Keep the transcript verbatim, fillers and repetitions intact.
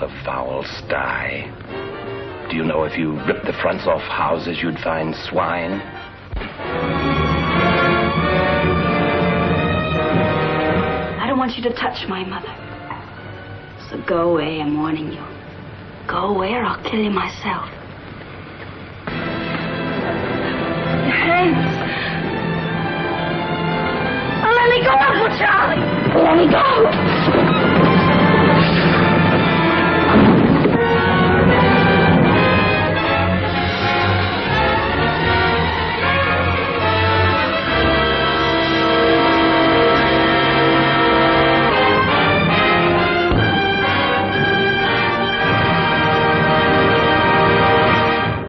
a foul sty. Do you know if you ripped the fronts off houses, you'd find swine? I don't want you to touch my mother. So go away, I'm warning you. Go away or I'll kill you myself. Your hands. Oh, let me go, Uncle Charlie. Let me go.